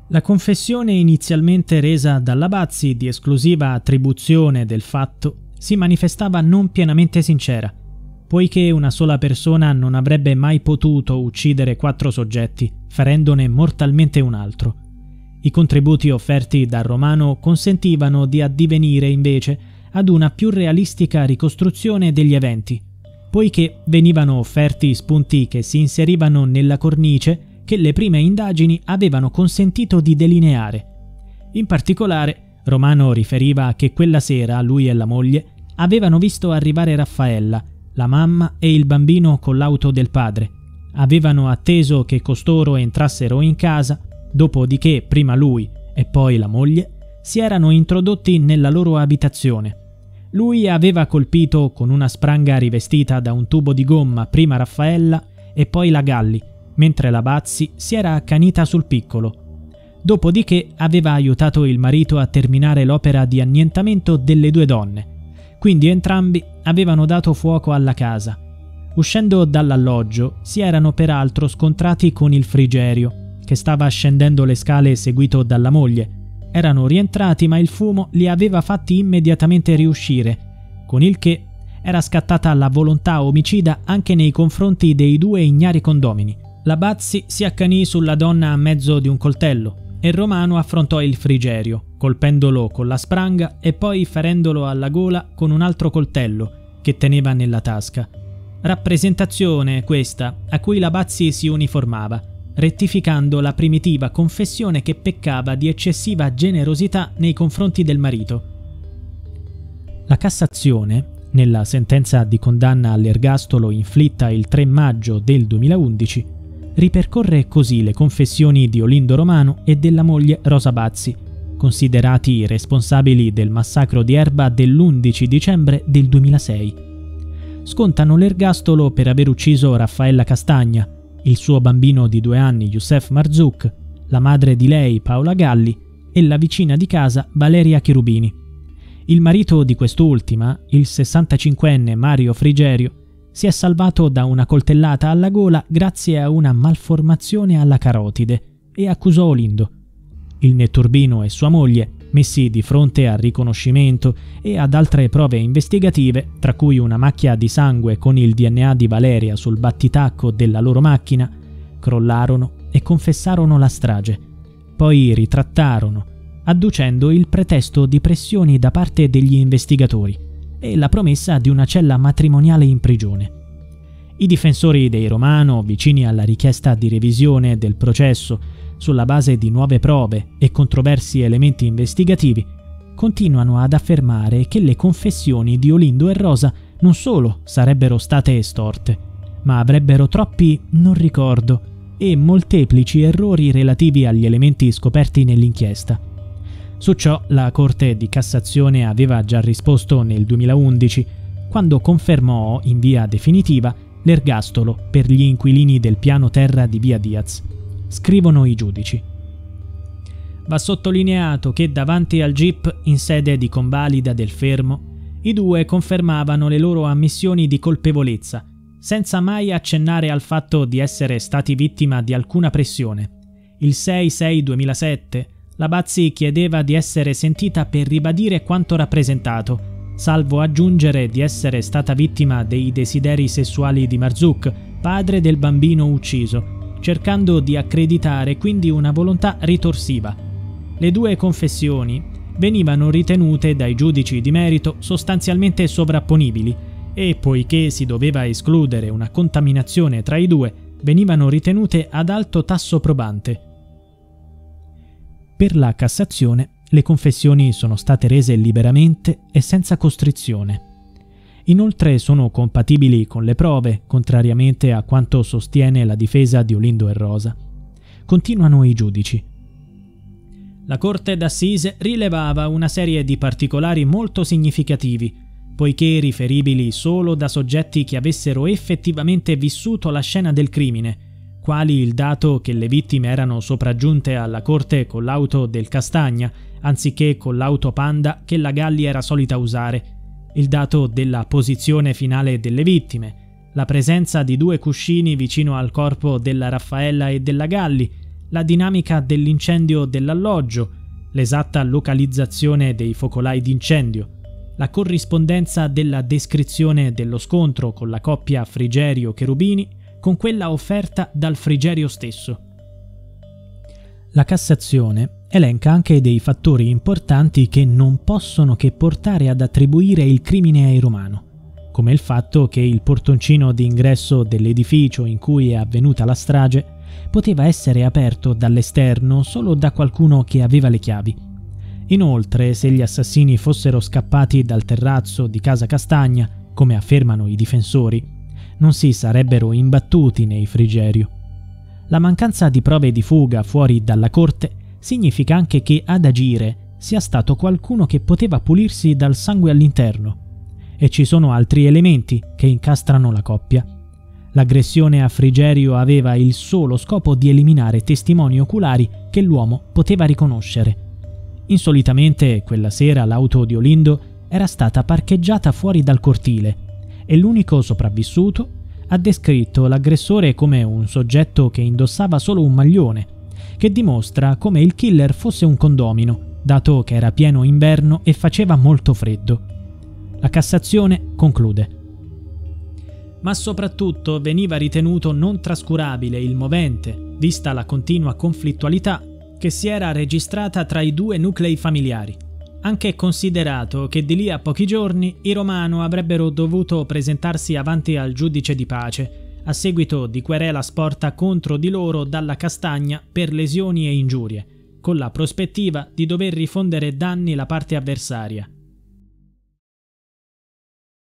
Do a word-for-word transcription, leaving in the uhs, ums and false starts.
La confessione inizialmente resa dalla Bazzi di esclusiva attribuzione del fatto si manifestava non pienamente sincera, poiché una sola persona non avrebbe mai potuto uccidere quattro soggetti, ferendone mortalmente un altro. I contributi offerti dal Romano consentivano di addivenire invece ad una più realistica ricostruzione degli eventi, poiché venivano offerti spunti che si inserivano nella cornice che le prime indagini avevano consentito di delineare. In particolare, Romano riferiva che quella sera lui e la moglie avevano visto arrivare Raffaella, la mamma e il bambino con l'auto del padre. Avevano atteso che costoro entrassero in casa, dopodiché prima lui e poi la moglie si erano introdotti nella loro abitazione. Lui aveva colpito con una spranga rivestita da un tubo di gomma prima Raffaella e poi la Galli, mentre la Bazzi si era accanita sul piccolo. Dopodiché aveva aiutato il marito a terminare l'opera di annientamento delle due donne. Quindi entrambi avevano dato fuoco alla casa. Uscendo dall'alloggio si erano peraltro scontrati con il Frigerio, che stava scendendo le scale seguito dalla moglie. Erano rientrati ma il fumo li aveva fatti immediatamente riuscire, con il che era scattata la volontà omicida anche nei confronti dei due ignari condomini. La Bazzi si accanì sulla donna a mezzo di un coltello e Romano affrontò il Frigerio, colpendolo con la spranga e poi ferendolo alla gola con un altro coltello che teneva nella tasca. Rappresentazione questa a cui la Bazzi si uniformava, rettificando la primitiva confessione che peccava di eccessiva generosità nei confronti del marito. La Cassazione, nella sentenza di condanna all'ergastolo inflitta il tre maggio del duemilaundici, ripercorre così le confessioni di Olindo Romano e della moglie Rosa Bazzi, considerati i responsabili del massacro di Erba dell'undici dicembre del duemilasei. Scontano l'ergastolo per aver ucciso Raffaella Castagna, il suo bambino di due anni Youssef Marzouk, la madre di lei Paola Galli e la vicina di casa Valeria Cherubini. Il marito di quest'ultima, il sessantacinquenne Mario Frigerio, si è salvato da una coltellata alla gola grazie a una malformazione alla carotide e accusò Olindo. Il netturbino e sua moglie, messi di fronte al riconoscimento e ad altre prove investigative, tra cui una macchia di sangue con il D N A di Valeria sul battitacco della loro macchina, crollarono e confessarono la strage. Poi ritrattarono, adducendo il pretesto di pressioni da parte degli investigatori e la promessa di una cella matrimoniale in prigione. I difensori dei Romano, vicini alla richiesta di revisione del processo sulla base di nuove prove e controversi elementi investigativi, continuano ad affermare che le confessioni di Olindo e Rosa non solo sarebbero state estorte, ma avrebbero troppi non ricordo e molteplici errori relativi agli elementi scoperti nell'inchiesta. Su ciò la Corte di Cassazione aveva già risposto nel duemilaundici, quando confermò in via definitiva l'ergastolo per gli inquilini del piano terra di via Diaz. Scrivono i giudici. Va sottolineato che davanti al G I P in sede di convalida del fermo, i due confermavano le loro ammissioni di colpevolezza, senza mai accennare al fatto di essere stati vittima di alcuna pressione. Il sei sei duemilasette la Bazzi chiedeva di essere sentita per ribadire quanto rappresentato, salvo aggiungere di essere stata vittima dei desideri sessuali di Marzouk, padre del bambino ucciso, cercando di accreditare quindi una volontà ritorsiva. Le due confessioni venivano ritenute dai giudici di merito sostanzialmente sovrapponibili e, poiché si doveva escludere una contaminazione tra i due, venivano ritenute ad alto tasso probante. Per la Cassazione, le confessioni sono state rese liberamente e senza costrizione. Inoltre sono compatibili con le prove, contrariamente a quanto sostiene la difesa di Olindo e Rosa. Continuano i giudici. La Corte d'Assise rilevava una serie di particolari molto significativi, poiché riferibili solo da soggetti che avessero effettivamente vissuto la scena del crimine, quali il dato che le vittime erano sopraggiunte alla corte con l'auto del Castagna, anziché con l'auto Panda che la Galli era solita usare, il dato della posizione finale delle vittime, la presenza di due cuscini vicino al corpo della Raffaella e della Galli, la dinamica dell'incendio dell'alloggio, l'esatta localizzazione dei focolai d'incendio, la corrispondenza della descrizione dello scontro con la coppia Frigerio-Cherubini con quella offerta dal Frigerio stesso. La Cassazione elenca anche dei fattori importanti che non possono che portare ad attribuire il crimine ai Romano, come il fatto che il portoncino d'ingresso dell'edificio in cui è avvenuta la strage poteva essere aperto dall'esterno solo da qualcuno che aveva le chiavi. Inoltre, se gli assassini fossero scappati dal terrazzo di Casa Castagna, come affermano i difensori, non si sarebbero imbattuti nei Frigerio. La mancanza di prove di fuga fuori dalla corte significa anche che ad agire sia stato qualcuno che poteva pulirsi dal sangue all'interno. E ci sono altri elementi che incastrano la coppia. L'aggressione a Frigerio aveva il solo scopo di eliminare testimoni oculari che l'uomo poteva riconoscere. Insolitamente, quella sera l'auto di Olindo era stata parcheggiata fuori dal cortile e l'unico sopravvissuto ha descritto l'aggressore come un soggetto che indossava solo un maglione, che dimostra come il killer fosse un condomino, dato che era pieno inverno e faceva molto freddo. La Cassazione conclude: ma soprattutto veniva ritenuto non trascurabile il movente, vista la continua conflittualità che si era registrata tra i due nuclei familiari, anche considerato che di lì a pochi giorni i Romano avrebbero dovuto presentarsi avanti al giudice di pace a seguito di querela sporta contro di loro dalla Castagna per lesioni e ingiurie, con la prospettiva di dover rifondere danni alla parte avversaria.